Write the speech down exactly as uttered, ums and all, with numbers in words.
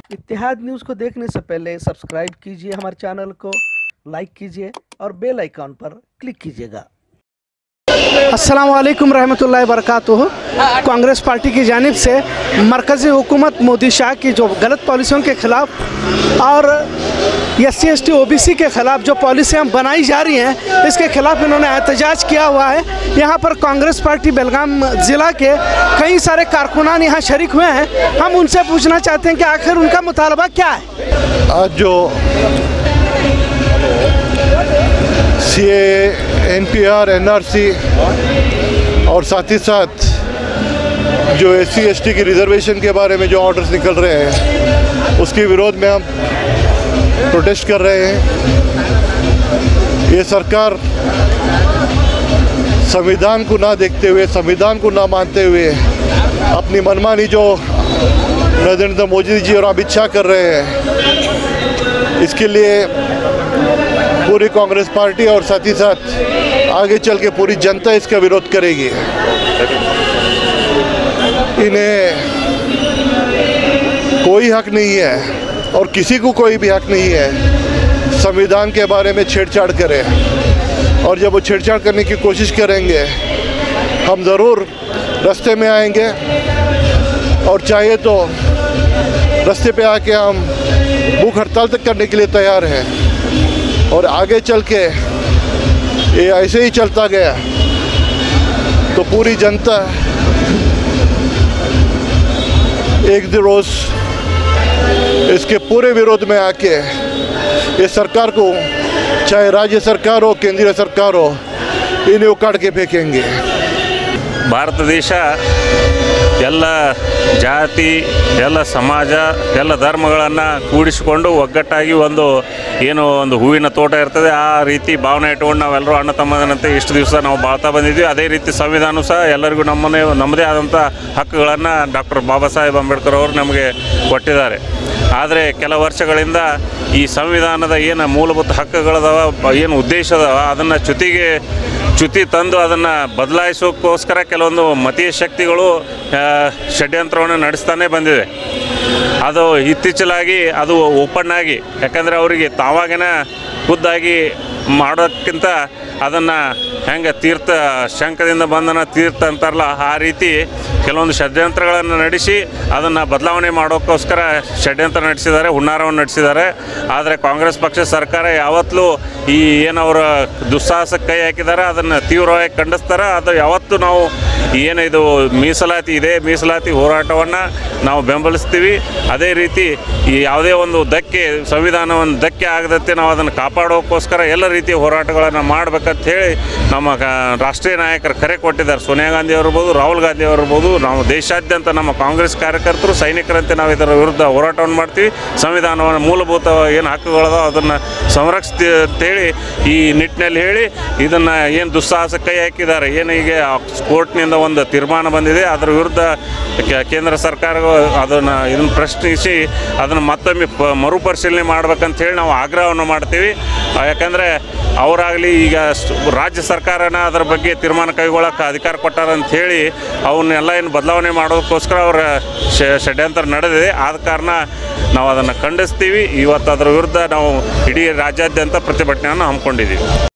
इत्तेहाद news को देखने से पहले सब्सक्राइब कीजिए हमारे चैनल को, लाइक कीजिए और बेल आइकॉन पर क्लिक कीजिएगा। अस्सलाम वालेकुम रहमतुल्लाहि बरकातुहू। कांग्रेस पार्टी की जानिब से मरकज़ी हुकूमत मोदी शाह की जो गलत पॉलिसियों के ख़िलाफ़ और S C S T O B C के ख़िलाफ़ जो पॉलिसियाँ बनाई जा रही हैं, इसके ख़िलाफ़ इन्होंने एहतजाज किया हुआ है। यहाँ पर कांग्रेस पार्टी बेलगाम ज़िला के कई सारे कारकुनान यहाँ शरीक हुए हैं। हम उनसे पूछना चाहते हैं कि आखिर उनका मुतालबा क्या है। आज जो C A, N P R, N R C और साथ ही साथ जो एस सी एस टी की रिजर्वेशन के बारे में जो ऑर्डर्स निकल रहे हैं, उसके विरोध में हम प्रोटेस्ट कर रहे हैं। ये सरकार संविधान को ना देखते हुए, संविधान को ना मानते हुए अपनी मनमानी जो नरेंद्र मोदी जी और अमित शाह कर रहे हैं, इसके लिए पूरी कांग्रेस पार्टी और साथ ही साथ आगे चल के पूरी जनता इसका विरोध करेगी। इन्हें कोई हक नहीं है और किसी को कोई भी हक नहीं है संविधान के बारे में छेड़छाड़ करें, और जब वो छेड़छाड़ करने की कोशिश करेंगे हम ज़रूर रास्ते में आएंगे, और चाहे तो रास्ते पे आके हम भूख हड़ताल तक करने के लिए तैयार हैं। और आगे चल के ये ऐसे ही चलता गया तो पूरी जनता एक दिन रोज़ इसके पूरे विरोध में आके इस सरकार को, चाहे राज्य सरकार हो, केंद्रीय सरकार हो, इन्हें उखाड़ के फेंकेंगे। ಭಾರತ ದೇಶ ಎಲ್ಲ ಜಾತಿ, ಎಲ್ಲ ಸಮಾಜ, ಎಲ್ಲ ಧರ್ಮಗಳನ್ನು ಕೂಡಿಸಿಕೊಂಡು ಒಗ್ಗಟ್ಟಾಗಿ ಒಂದು ಏನು ಒಂದು ಹೂವಿನ ತೋಟ ಇರ್ತದೆ, ಆ ರೀತಿ ಭಾವನೆ ಇಟ್ಕೊಂಡು ನಾವೆಲ್ಲರೂ ಅಣ್ಣ ತಮ್ಮದನಂತೆ ಇಷ್ಟು ದಿವಸ ನಾವು ಬಾಳ್ತಾ ಬಂದಿದ್ವಿ. ಅದೇ ರೀತಿ ಸಂವಿಧಾನ ಸಹ ಎಲ್ಲರಿಗೂ ನಮ್ಮನೆ ನಮ್ಮದೇ ಆದಂಥ ಹಕ್ಕುಗಳನ್ನು ಡಾಕ್ಟರ್ ಬಾಬಾ ಸಾಹೇಬ್ ಅಂಬೇಡ್ಕರ್ ಅವರು ನಮಗೆ ಕೊಟ್ಟಿದ್ದಾರೆ. ಆದರೆ ಕೆಲ ವರ್ಷಗಳಿಂದ ಈ ಸಂವಿಧಾನದ ಏನು ಮೂಲಭೂತ ಹಕ್ಕುಗಳದಾವ, ಏನು ಉದ್ದೇಶ ಅದಾವ, ಅದನ್ನು ಚ್ಯುತಿಗೆ ಚ್ಯುತಿ ತಂದು ಅದನ್ನು ಬದಲಾಯಿಸೋಕ್ಕೋಸ್ಕರ ಕೆಲವೊಂದು ಮತೀಯ ಶಕ್ತಿಗಳು ಷಡ್ಯಂತ್ರವನ್ನು ನಡೆಸ್ತಾನೆ ಬಂದಿದೆ. ಅದು ಇತ್ತೀಚಲಾಗಿ ಅದು ಓಪನ್ ಆಗಿ, ಯಾಕಂದರೆ ಅವರಿಗೆ ತಾವಾಗಿನ ಖುದ್ದಾಗಿ ಮಾಡೋಕ್ಕಿಂತ ಅದನ್ನು ಹೆಂಗೆ ತೀರ್ಥ ಶಂಕದಿಂದ ಬಂಧನ ತೀರ್ಥ ಅಂತಾರಲ್ಲ, ಆ ರೀತಿ ಕೆಲವೊಂದು ಷಡ್ಯಂತ್ರಗಳನ್ನು ನಡೆಸಿ ಅದನ್ನು ಬದಲಾವಣೆ ಮಾಡೋಕ್ಕೋಸ್ಕರ ಷಡ್ಯಂತ್ರ ನಡೆಸಿದ್ದಾರೆ, ಹುನ್ನಾರವನ್ನು ನಡೆಸಿದ್ದಾರೆ. ಆದರೆ ಕಾಂಗ್ರೆಸ್ ಪಕ್ಷ ಸರ್ಕಾರ ಯಾವತ್ತೂ ಈ ಏನವರ ದುಸ್ಸಾಹಸಕ್ಕೆ ಕೈ ಹಾಕಿದ್ದಾರೆ ಅದನ್ನು ತೀವ್ರವಾಗಿ ಖಂಡಿಸ್ತಾರೆ. ಅದು ಯಾವತ್ತೂ ನಾವು ಏನು ಇದು ಮೀಸಲಾತಿ ಇದೆ, ಮೀಸಲಾತಿ ಹೋರಾಟವನ್ನು ನಾವು ಬೆಂಬಲಿಸ್ತೀವಿ. ಅದೇ ರೀತಿ ಈ ಯಾವುದೇ ಒಂದು ಧಕ್ಕೆ, ಸಂವಿಧಾನವನ್ನು ಧಕ್ಕೆ ಆಗದಂತೆ ನಾವು ಅದನ್ನು ಕಾಪಾಡೋಕ್ಕೋಸ್ಕರ ಎಲ್ಲ ರೀತಿಯ ಹೋರಾಟಗಳನ್ನು ಮಾಡಬೇಕಂತ ಹೇಳಿ ನಮ್ಮ ರಾಷ್ಟ್ರೀಯ ನಾಯಕರು ಕರೆ ಕೊಟ್ಟಿದ್ದಾರೆ. ಸೋನಿಯಾ ಗಾಂಧಿ ಅವರಿರ್ಬೋದು, ರಾಹುಲ್ ಗಾಂಧಿ ಅವರಿರ್ಬೋದು, ನಾವು ದೇಶಾದ್ಯಂತ ನಮ್ಮ ಕಾಂಗ್ರೆಸ್ ಕಾರ್ಯಕರ್ತರು, ಸೈನಿಕರಂತೆ ನಾವು ಇದರ ವಿರುದ್ಧ ಹೋರಾಟವನ್ನು ಮಾಡ್ತೀವಿ. ಸಂವಿಧಾನವನ್ನು ಮೂಲಭೂತ ಏನು ಹಕ್ಕುಗಳದೋ ಅದನ್ನು ಸಂರಕ್ಷಿಸ್ತೀವಿ ಅಂತೇಳಿ ಈ ನಿಟ್ಟಿನಲ್ಲಿ ಹೇಳಿ ಇದನ್ನು ಏನು ದುಸ್ಸಾಹಸ ಕೈ ಹಾಕಿದ್ದಾರೆ, ಏನು ಈಗ ಕೋರ್ಟ್ನಿಂದ ಒಂದು ತೀರ್ಮಾನ ಬಂದಿದೆ, ಅದರ ವಿರುದ್ಧ ಕೇಂದ್ರ ಸರ್ಕಾರ ಅದನ್ನು ಇದನ್ನು ಪ್ರಶ್ನಿಸಿ ಅದನ್ನು ಮತ್ತೊಮ್ಮೆ ಪ ಮರುಪರಿಶೀಲನೆ ಮಾಡ್ಬೇಕಂತ ಹೇಳಿ ನಾವು ಆಗ್ರಹವನ್ನು ಮಾಡ್ತೀವಿ. ಯಾಕಂದರೆ ಅವರಾಗಲಿ ಈಗ ರಾಜ್ಯ ಸರ್ಕಾರನ ಅದರ ಬಗ್ಗೆ ತೀರ್ಮಾನ ಕೈಗೊಳ್ಳೋಕೆ ಅಧಿಕಾರ ಕೊಟ್ಟಾರಂತ ಹೇಳಿ ಅವನ್ನೆಲ್ಲ ಏನು ಬದಲಾವಣೆ ಮಾಡೋದಕ್ಕೋಸ್ಕರ ಅವರ ಷಡ್ಯಂತ್ರ ನಡೆದಿದೆ. ಆದ ಕಾರಣ ನಾವು ಅದನ್ನು ಖಂಡಿಸ್ತೀವಿ. ಇವತ್ತು ಅದರ ವಿರುದ್ಧ ನಾವು ಇಡೀ ರಾಜ್ಯಾದ್ಯಂತ ಪ್ರತಿಭಟನೆಯನ್ನು ಹಮ್ಮಿಕೊಂಡಿದ್ದೀವಿ.